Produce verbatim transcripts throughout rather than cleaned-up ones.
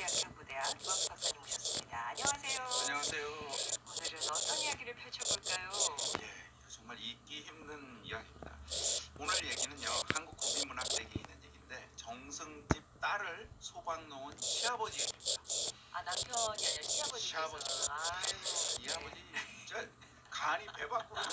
서울대학교 교부대학 유학수 박사님 모셨습니다. 안녕하세요. 안녕하세요. 오늘은 어떤 이야기를 펼쳐볼까요? 예, 정말 잊기 힘든 이야기입니다. 오늘 얘기는요, 한국 국민문학책에 있는 얘기인데 정승집 딸을 소방 놓은 시아버지 얘기입니다. 아, 남편이 아니라 시아버지. 시아버지. 아이고. 이 아버지 진짜 간이 배 밖으로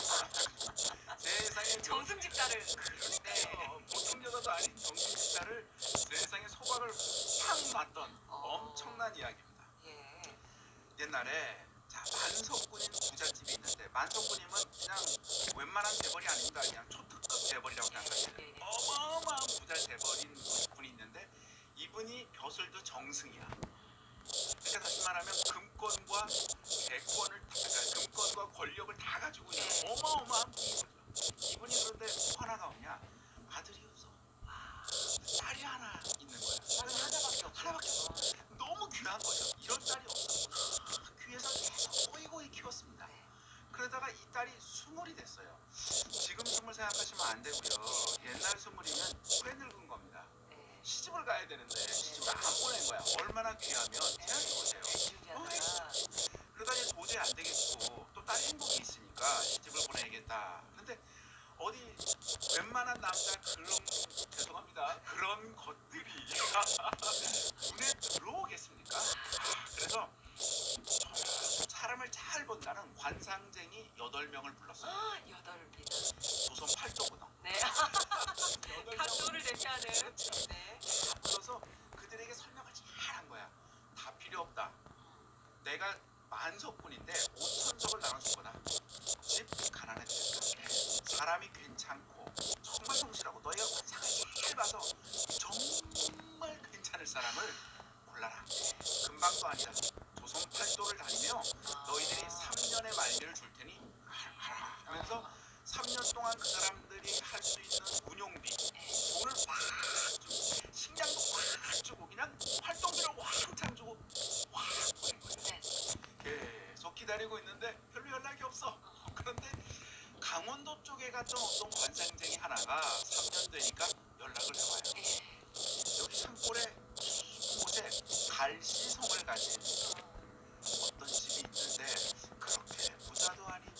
세상에 정승집 딸을. 그러니까요. 보통 여자도 아닌 정승집 딸을 세상에 소방을 팍 맞던 어. 엄청난 이야기입니다. 예. 옛날에 자 만석군인 부잣집이 있는데, 만석군이면 그냥 웬만한 재벌이 아닙니다. 그냥 초특급 재벌이라고 생각하시면 돼요. 네. 어마어마한 부자 재벌인 분이 있는데, 이분이 벼슬도 정승이야. 그러니까 다시 말하면 금권과 대권을 다, 그러니까 금권과 권력을 다 가지고 있는 어마어마한 분이죠. 이분이 그런데 뭐 하나가 없냐? 아들이 없어. 딸이 하나 있는 거야. 딸은 하나밖에 없어. 하나밖에 없어. 너무 귀한 거죠. 이런 딸이 없어. 귀해서 계속 꼬이꼬이 키웠습니다. 그러다가 이 딸이 스물이 됐어요. 지금 스물 생각하시면 안 되고요. 옛날 스물이면 꽤 늙은 겁니다. 네. 시집을 가야 되는데 시집을 안 보낸 거야. 얼마나 귀하면 생각해보세요. 기운이하다가. 그러다 이제 도저히 안 되겠고, 또 딸 행복이 있으니까 시집을 보내야겠다. 근데 어디 웬만한 남자 그런, 죄송합니다, 그런 것들이 눈에 들어오겠습니까? 그래서 사람을 잘 본다는 관상쟁이 여덟 명을 불렀어요. 아, 여덟 명. 조선 팔도거든. 네. 각도를 대표하는. 네. 다 불러서 그들에게 설명을 잘 한 거야. 다 필요 없다. 내가 만석군인데 오천석을 나눠주거나, 집 가난해지니까 사람이 괜찮고 정말 성실하고 너희가 관상을 잘 봐서 정말 괜찮을 사람을 골라라. 금방도 아니다. 조선 팔도를 다니며 너희들이 삼 년의 만리를 줄 테니 하라 하면서 삼 년 동안 그 사람들이 할 수 있는 운용비, 돈을 확 주고, 식량도 확 주고, 그냥 활동비를 왕창 주고 확 보낸 거예요. 계속 기다리고 있는데 별로 연락이 없어. 그런데 강원도 쪽에 갔던 어떤 관상쟁이 하나가 삼 년 되니까 연락을 해와요. 여기 산골에 깊은 곳에 갈시성을 가진 어떤 집이 있는데, 그렇게 부자도 아니고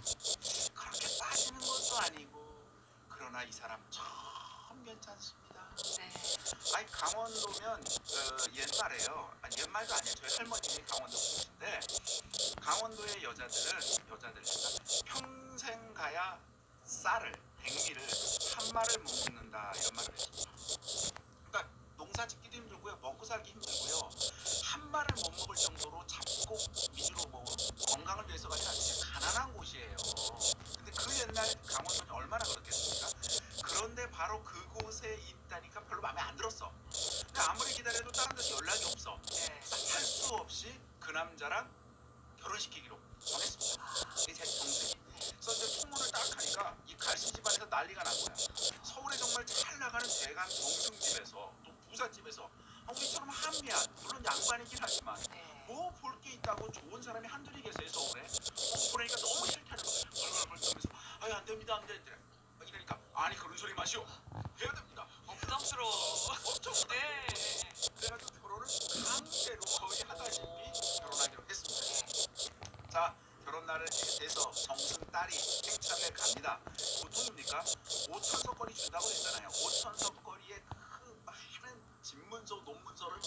그렇게 빠지는 것도 아니고, 그러나 이 사람 참 괜찮습니다. 네. 아니, 강원도면 어, 옛말에요. 아니, 옛말도 아니에요. 저희 할머님이 강원도 분이신데, 강원도의 여자들은 여자들이니까 평생 가야 쌀을, 백미를 한 마를 못 먹는다, 이런 말을 했습니다. 그러니까 농사 짓기도 힘들고요, 먹고 살기 힘들고요, 한 마를 못 먹을 정도로 잡곡 위주로 뭐 건강을 위해서가 아니라 진짜 가난한 곳이에요. 근데 그 옛날 강원도는 얼마나 그렇겠습니까? 그런데 바로 그곳에 있다니까 별로 마음에 안 들었어. 근데 아무리 기다려도 다른 데서 연락이 없어. 네. 할 수 없이 그 남자랑 결혼시키기로 정했습니다. 이게 제 정승이. 그래서 이제 통문을 딱 하니까 이 갈씨 집안에서 난리가 난 거야. 서울에 정말 잘 나가는 대간 정승집에서, 또 부잣집에서, 아, 우리처럼 한미한, 물론 양반이긴 하지만 네. 뭐 볼 게 있다고 좋은 사람이 한둘이 계세요, 서울에. 어, 보내니까 너무 싫다는 거야. 벌벌벌 떨면서 아유, 안 됩니다, 안 됩니다. 이러니까 아니, 그런 소리 마시오. 해야 됩니다. 어, 부담스러워. 엄청. 네. 그래가지고 결혼을 강제로 거의 하다시피 결혼하기로 했습니다. 자, 결혼 날을 돼서 정승 딸이 행차를 갑니다. 보통입니까? 오천석 거리 준다고 했잖아요. 오천석 거리에 그 많은 집문서, 논문서를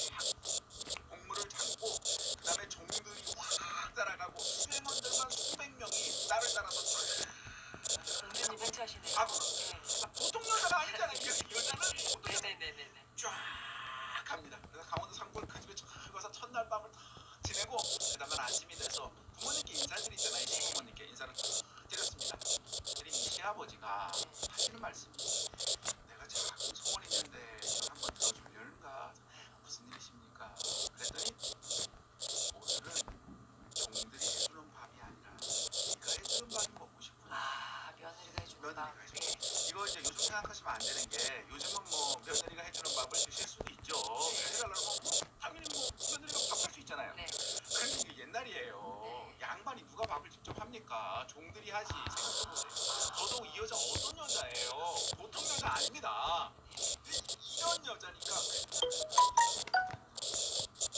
쫙 공물을 담고, 그 다음에 종들이 확 따라가고, 수행원들만 수백 명이 딸을 따라서 쫙. 공주님 행차하시네요. 아, 네. 보통 여자가 아니잖아요. 그 여자는 보통 여자 네네네네. 쫙 갑니다. 그래서 강원도 산골 그 집에 쫙 가서 첫날 밤을 탁 지내고, 그 다음날 아침이 돼서 부모님께 인사드리잖아요. 시부모님께 인사를 탁 드렸습니다. 그랬더니 이 시아버지가 하시는 말씀이, 내가 자꾸 소원이 있는데 한번 들어주려는가. 무슨 일이십니까? 그랬더니 오늘은 종들이 해주는 밥이 아니라 네가 해주는 밥이 먹고 싶구나. 아, 며느리가 해주는 밥. 며느리가 해주는. 이거 이제 요즘 생각하시면 안 되는 게, 요즘은 뭐 며느리가 해주는 밥을 드실 수도 있죠. 해달라고 하면 뭐 당연히 뭐 며느리가 밥 할 수 있잖아요. 네. 근데 이게 옛날이에요. 네. 양반이 누가 밥을 직접 합니까? 종들이 하지. 생각해보세요. 저도 이 여자 어떤 여자예요? 보통 여자 아닙니다. 근데 이런 여자니까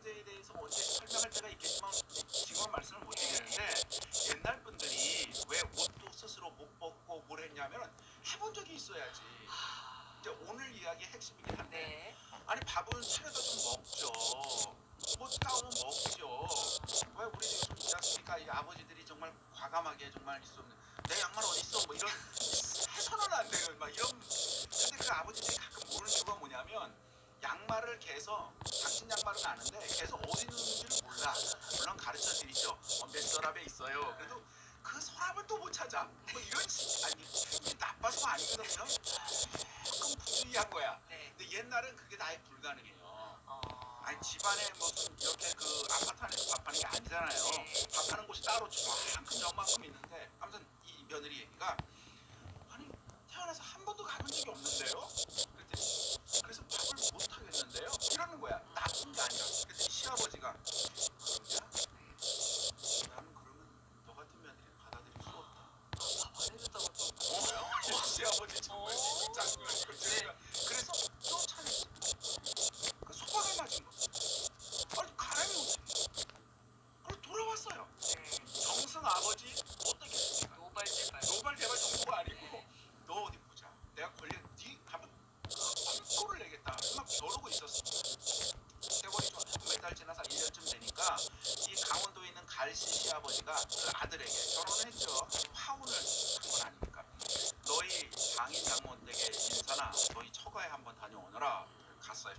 문제에 대해서 언제 설명할 때가 있겠지만 지금은 말씀을 못 드리는데 옛날 분들이 왜 옷도 스스로 못 벗고 뭘 했냐면 해본 적이 있어야지. 이제 오늘 이야기의 핵심이긴 한데 네. 아니 밥은 차려다 좀 먹죠. 뭐 따오면 먹죠. 왜 우리 요즘 있지 않습니까? 이 아버지들이 정말 과감하게 정말 있었는 내 양말 어디 있어? 뭐 이런 해서는 안 되는 막 이런. 근데 그 아버지들이 가끔 모르는 이유가 뭐냐면 양말을 개서 당신 양말은 아는데 개서 어디 있는지를 몰라. 물론 가르쳐 드리죠. 어, 몇 서랍에 있어요. 그래도 그 서랍을 또 못 찾아. 뭐 이런 식 아니 기분이 나빠서가 아니거든요. 조금 부주의한 거야. 네. 근데 옛날은 그게 다해 불가능해요. 어. 아니 집안에 무슨 이렇게 그 아파트 안에서 밥하는 게 아니잖아요. 네. 밥하는 곳이 따로 저만큼 저만큼 있는데 아무튼 이 며느리 얘기가 아니 태어나서 한 번도 가본 적이 없는데요. 그랬더니 그래서 밥을 못 하겠는데요. 이러는 거야. 나쁜 게 아니라. 그랬더니 시아버지가 그러냐? 나는 그러면 너 같은 며느리 받아들일 수 없다. 밥 안 해줬다고 또. 어? 시아버지 정말 어. 짱구 네. 그래서 쫓아냈어. 그 소박을 맞은 거. 아니 가람이 어떻게? 그걸 돌아왔어요. 네. 정승 아버지 어떻겠습니까? 노발대발. 노발 대발 정도가 아니고 너 어디 보자. 내가 걸려 네 한번 콩코를 내겠다. 막 겨루고 있었어. 세월이 좀 몇 달 지나서 일 년쯤 되니까 이 강원도에 있는 갈씨 시아버지가 그 아들에게 결혼을 했죠. 파혼을 한 건 아니니까. 너희 장인 장모댁에 인사나 너희 처가에 한번 다녀오너라. 갔어요.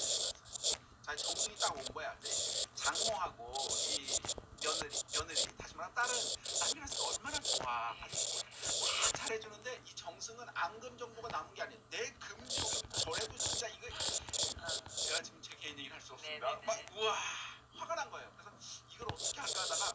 자 정승이 딱 온 거야. 장모하고 이 며느리 며느리 다시 말하면 딸은 남이라서 얼마나 좋아. 아주 다 잘해주는데 이 정승은 앙금 정도가 남은 게 아니에요. 내 금조 저래도 진짜 이거 제가 지금 제 개인 얘기를 할 수 없습니다. 네네네. 막 우와 화가 난 거예요. 그래서 이걸 어떻게 할까 하다가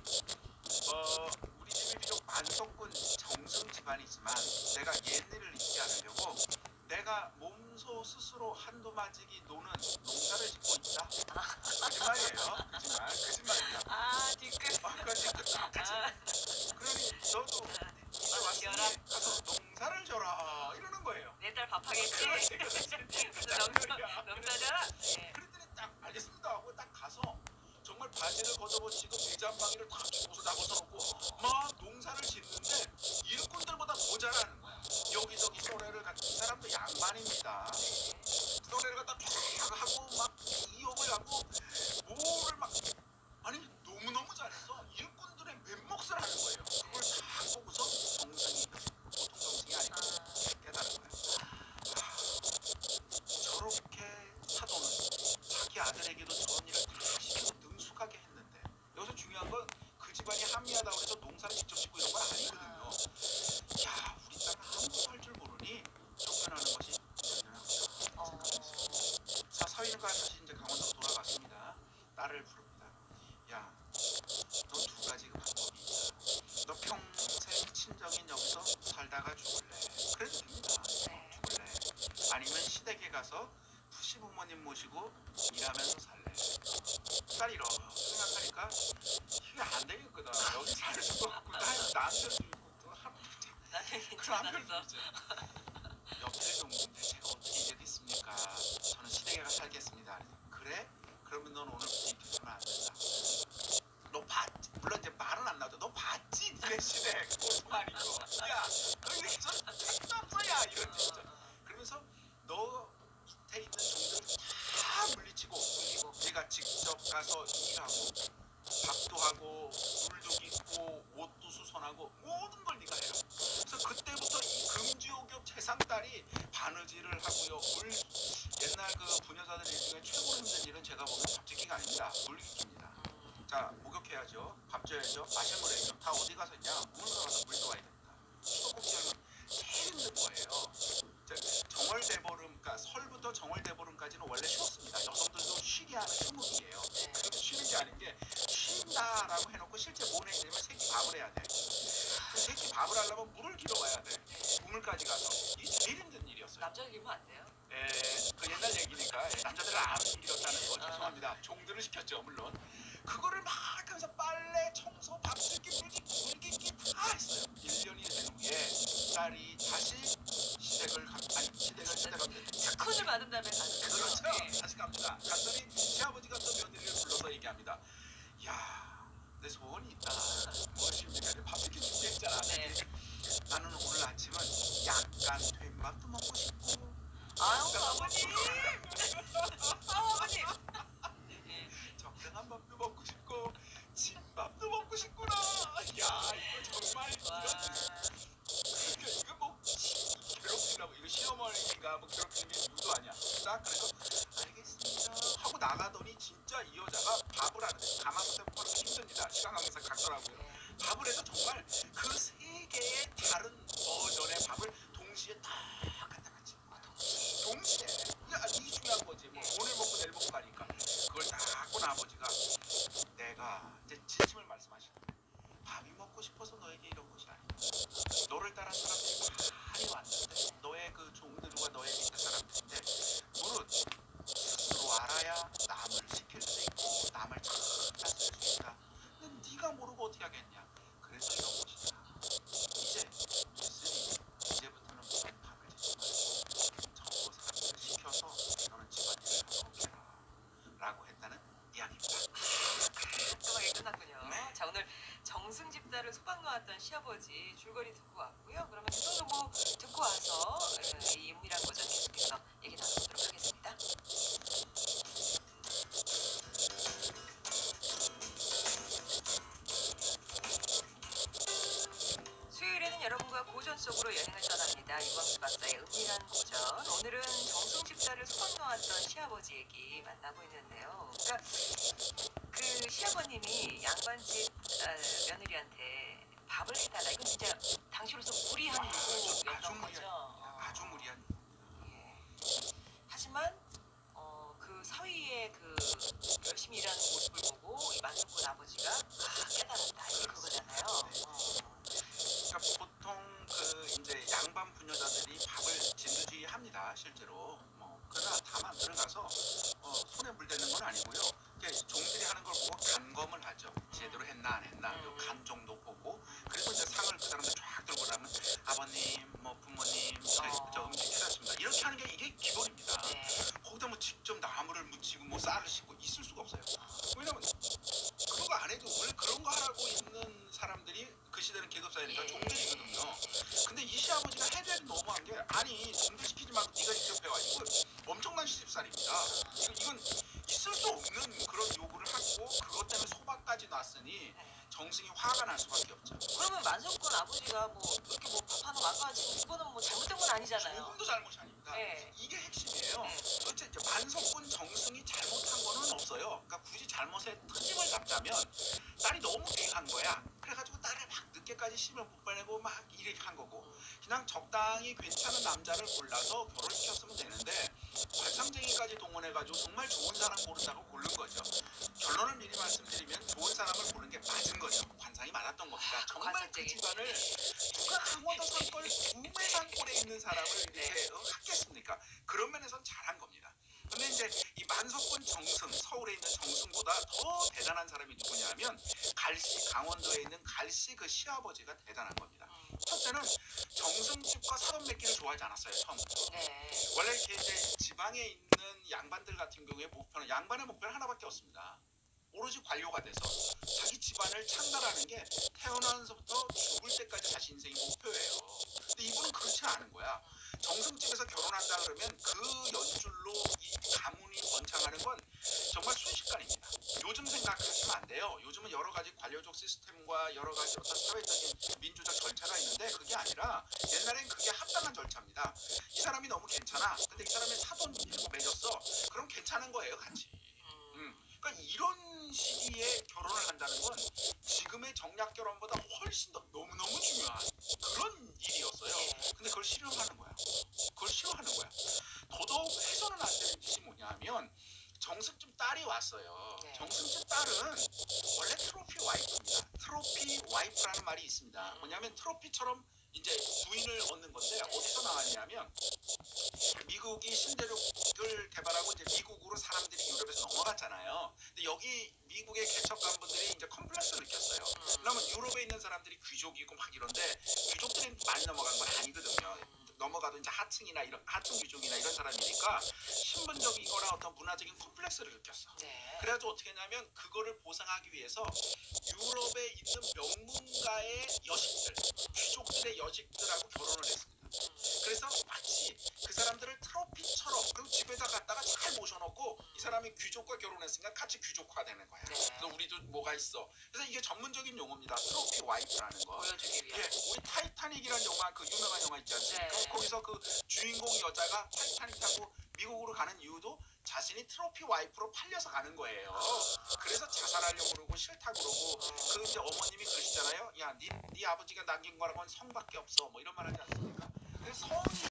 어 우리 집이 비록 만석군 정승 집안이지만 내가 옛일을 잊지 않으려고 내가 몸소 스스로 한두 마지기 노는 농사를 짓고 있다. 거짓말이에요. 거짓말. 거짓말입니다. 아 뒤끝. 아, 그렇지. 똑같이. 아. 그러니 너도 이제 왔으니 가서 농사를 져라 이러는 거예요. 내 딸 밥하겠지. 그렇지, 그렇지. 농사 농사잖아. 네. 그랬더니 딱 알겠습니다 하고 딱 가서 정말 바지를 걷어붙이고 밀장방이를 탁 옷을 다 벗어놓고 막 농사를 짓는데 일꾼들보다 더 잘하는 거야. 여기저기 쏘레를 갖다 이 사람도 양반입니다. 쏘레를 갖다 쫙 하고 막 이용을 하고 뭐를 막 아니 너무너무 잘해서 일꾼들의 멘몫을 하는 거예요. 그걸 다 보고서 정승이 보통 정승이 아니고 깨달은 거예요. 아, 저렇게 사도는 자기 아들에게도 저런 일을 다 시켜서 능숙하게 했는데 여기서 중요한 건 그 집안이 한미하다고 해서 농사를 직접 짓고 이런 건 아니거든요. 야 우리 딸은 아무것도 할 줄 모르니 쫓겨나는 것이 당연하구나 어. 생각했어요. 자 사위가 다시 이제 강원도로 돌아갔습니다. 딸을 부릅니다. 야 너 두 가지 그 방법이 있다. 너 평생 친정인 여기서 살다가 죽을래. 그래도 됩니다. 네. 죽을래. 아니면 시댁에 가서 시부모님 모시고 일하면서 살래. 딸이 이렇게 생각하니까 이게 안 되겠거든. 여기 살 수도 없고 남편도 있고 또 한편 나는 그 남편도 괜찮았어. 있죠. 옆에 동무인데 제가 어떻게 이러겠습니까? 저는 시댁에 가서 살겠습니다. 그래? 그러면 넌 오늘부터 이렇게 살면 안 된다. 너 봤지? 물론 이제 말은 안 나오죠. 너 봤지? 니네 시댁 보통 아니고. 야, 너 이렇게 저 택남서야 이런 뜻이죠. 그러면서 너 밑에 있는 종들을 다 물리치고 물리고 네가 직접 가서 일하고 밥도 하고 물도 깃고 옷도 수선하고 모든 걸 네가 해라. 그래서 그때부터 이 금지옥엽 재상딸이 바느질을 하고요. 물 옛날 그 부녀자들 일 중에 최고 힘든 일은 제가 보면 밥 짓기가 아닙니다. 물 깃기입니다. 자 목욕해야죠. 밥 줘야죠. 마실 물 해야죠. 다 어디 가서 있냐? 우물가 가서 물 떠와야 됩니다. 수도꼭지하면 제일 힘든 거예요. 정월대보름, 그러니까 설부터 정월대보름까지는 원래 쉬었습니다. 여성들도 쉬게 하는 휴무기예요. 그런데 쉬는 게 아닌 게 쉰다라고 해놓고 실제 뭘 해야 되면 새끼 밥을 해야 돼. 그 새끼 밥을 하려면 물을 길어와야 돼. 우물까지 가서. 이게 제일 힘든 일이었어요. 남자를 기면 안 돼요? 예, 그 옛날 얘기니까 남자들을 안 길었다는 거 죄송합니다. 종들을 시켰죠 물론. 그거를 막 하면서 빨래, 청소, 밥 짓기, 물기, 물기기 다 했어요. 일 년이 된 후에 딸이 다시 시댁을 가, 아니 시댁을 시댁 갑니다. 특훈을 받은 다음에 가는 거죠? 그렇죠. 네. 다시 갑니다. 갔더니 시아버지가 또 며느리를 얘기합니다. 야, 내 소원이 있다. 무엇입니까? 밥 이렇게 준비했잖아. 네. 나는 오늘 아침은 약간 된밥도 먹고 싶고. 아유 적당한 아버님. 밥도- 아 아버님. 네. 적당한 밥도 먹고 싶고 집밥도 먹고 싶구나. 야, 이거 정말 와. 이거 이거 뭐 괴롭히려고 이거 시어머니가 뭐 괴롭히는 게 유도 아니야. 딱 그래서 알겠습니다 하고 나가더니 진짜 이 여자가 밥을 하는데 가마솥에 볶아서 힘듭니다. 시간 관계상 같더라고요. 밥을 해서 정말 그 세 개의 다른 버전의 밥을 동시에 딱 갖다 같이 동시에 야, 이게 중요한 거지. 뭐 오늘 먹고 내일 먹고 가니까 그걸 딱 하고 아버지가 내가 이제 진심을 말씀하시는 밥이 먹고 싶어서 너에게 이런 것이 아니야. 너를 따른 사람들이 많이 왔는데 너의 그 종들과 너의 밑에 사람들인데 물은 스스로 알아야 남을 시킬 수 있고 남을 잘 다스릴 수 있다. 근데 네가 모르고 어떻게 하겠냐. 그래서 이런 것이다. 이제 됐으니 이제부터는 무슨 밥을 드지 말고 전부 사람들을 시켜서 너는 집안일을 하도록 해라 라고 했다는 이야기입니다. 깔끔하게 끝났군요. 네. 자 오늘 정승 집사를 소방 놓았던 시아버지 줄거리 듣고 왔고요. 그러면 교통정보 듣고 와서 에, 이 은밀한 고전 계속해서 얘기 나눠보도록 하겠습니다. 수요일에는 여러분과 고전 속으로 여행을 떠납니다. 유광수 박사의 은밀한 고전. 오늘은 정승 집사를 소방 놓았던 시아버지 얘기 만나고 있는데요. 그러니까 그 시아버님이 양반집 어, 며느리한테 밥을 해달라. 이건 진짜 당시로서 무리한 아, 아주 요구였던 무리한, 거죠. 어. 아주 무리한. 예. 하지만 어, 그 사위의 그 열심히 일하는 모습을 보고 이 만석군 아버지가 아 깨달았다 이게 그거잖아요. 어. 그러니까 보통 그 이제 양반 부녀자들이 밥을 진두지휘합니다. 실제로 뭐 그러나 다만 들어가서 어, 손에 물 대는 건 아니고요. 이렇게 종들이 하는 걸 보고 감검을 하죠. 제대로 했나 안 했나 요 간 정도 보고 그리고 이제 상을 그 사람들 쫙 들고 나면 아버님 뭐 부모님 저, 저 음식 해놨습니다. 이렇게 하는 게 이게 기본입니다. 네. 거기다 뭐 직접 나무를 묻히고 뭐 쌀을 싣고 있을 수가 없어요. 왜냐면 그런 거 안 해도 원래 그런 거 하라고 있는 사람들이 그 시대는 계급사회니까 예. 종들이거든요. 근데 이 시아버지가 해결이 너무한 게 아니 종들 시키지 말고 네가 직접 해와. 이거 엄청난 시집살입니다. 이거, 이건 있을 수 없는 그런 요구를 하고 그것 때문에 소박까지 놨으니 정승이 화가 날 수밖에 없죠. 그러면 만석군 아버지가 뭐 이렇게 뭐 밥 하나 망가지고 그거는 뭐 잘못된 건 아니잖아요. 조금도 잘못이 아닙니다. 네. 이게 핵심이에요. 네. 어째 이제 만석군 정승이 잘못한 거는 없어요. 그러니까 굳이 잘못의 트집을 잡자면 딸이 너무 귀한 거야. 그래가지고 딸을 막 늦게까지 씹을 못 보내고 막 이렇게 한 거고 그냥 적당히 괜찮은 남자를 골라서 결혼시켰으면 되는데 관상쟁이까지 동원해가지고 정말 좋은 사람 고른다고 고른 거죠. 결론을 미리 말씀드리면 좋은 사람을 고른 게 맞은 거죠. 관상이 맞았던 겁니다. 정말 그 관상쟁이. 집안을 누가 강원도 산골 구매산골에 있는 사람을 이렇게 어, 갖겠습니까? 그런 면에선 잘한 겁니다. 근데 이제 이 만석군 정승, 서울에 있는 정승보다 더 대단한 사람이 누구냐면 갈씨, 강원도에 있는 갈씨 그 시아버지가 대단한 겁니다. 첫째는 정승집과 사돈 맺기를 좋아하지 않았어요. 처음부터. 네. 원래 이렇게 이제 지방에 있는 양반들 같은 경우에 목표는 양반의 목표는 하나밖에 없습니다. 오로지 관료가 돼서 자기 집안을 창달하는 게 태어나면서부터 죽을 때까지 자신 인생이 목표예요. 근데 이분은 그렇지 않은 거야. 정승집에서 결혼한다 그러면 그 연줄로 이 가문이 번창하는 건 정말 순식간입니다. 요즘 생각하시면 안 돼요. 요즘은 여러 가지 관료적 시스템과 여러 가지 어떤 사회적인 민주적 절차가 있는데 그게 아니라 옛날엔 그게 합당한 절차입니다. 이 사람이 너무 괜찮아. 근데 이 사람이 사돈 일곱 맺었어. 그럼 괜찮은 거예요, 같이. 음. 그러니까 이런 시기에 결혼을 한다는 건 지금의 정략 결혼보다 훨씬 더 너무너무 중요한 그런 일이었어요. 근데 그걸 싫어하는 거야. 그걸 싫어하는 거야. 더더욱 해서는 안 되는 짓이 뭐냐면 정승집 딸이 왔어요. 네. 정승집 딸은 원래 트로피 와이프입니다. 트로피 와이프라는 말이 있습니다. 뭐냐면 트로피처럼 이제 부인을 얻는 건데 어디서 나왔냐면 미국이 신대륙을 개발하고 이제 미국으로 사람들이 유럽에서 넘어갔잖아요. 근데 여기 미국의 개척관분들이 이제 컴플렉스를 느꼈어요. 그러면 유럽에 있는 사람들이 귀족이고 막 이런데 귀족들이 많이 넘어간 건 아니거든요. 넘어가도 이제 하층이나 이런 하층 귀족이나 이런 사람이니까 신분적이거나 어떤 문화적인 컴플렉스를 느꼈어. 네. 그래가지고 어떻게 했냐면 그거를 보상하기 위해서 유럽에 있는 명문가의 여식들, 귀족들의 여식들하고 결혼을 했습니다. 그래서 마치 그 사람들을 트로피처럼 그리고 집에다 갖다가 잘 모셔놓고 이 사람이 귀족과 결혼했으니까 같이 귀족화 되는 거야. 네. 그래서 우리도 뭐가 있어. 그래서 이게 전문적인 용어입니다. 트로피 와이프라는 거. 보여주기 위한. 예, 우리 타이타닉이라는 영화, 그 유명한 영화 있지 않습니까? 네. 거기서 그 주인공 여자가 타이타닉 타고 미국으로 가는 이유도 자신이 트로피 와이프로 팔려서 가는 거예요. 그래서 자살하려고 그러고 싫다 그러고 그 이제 어머님이 그러시잖아요. 야, 네, 네 아버지가 남긴 거라고는 성밖에 없어. 뭐 이런 말 하지 않습니까? 그래서 성이